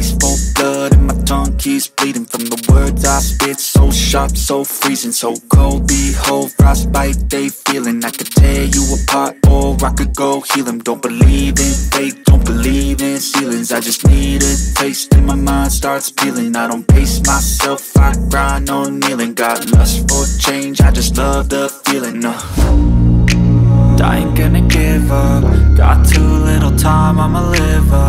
peaceful blood and my tongue keeps bleeding from the words I spit. So sharp, so freezing, so cold. Behold, frostbite they feeling. I could tear you apart or I could go heal them. Don't believe in fate, don't believe in ceilings. I just need a taste and my mind starts peeling. I don't pace myself, I grind on kneeling. Got lust for change, I just love the feeling. I ain't gonna give up. Got too little time, I'ma live up.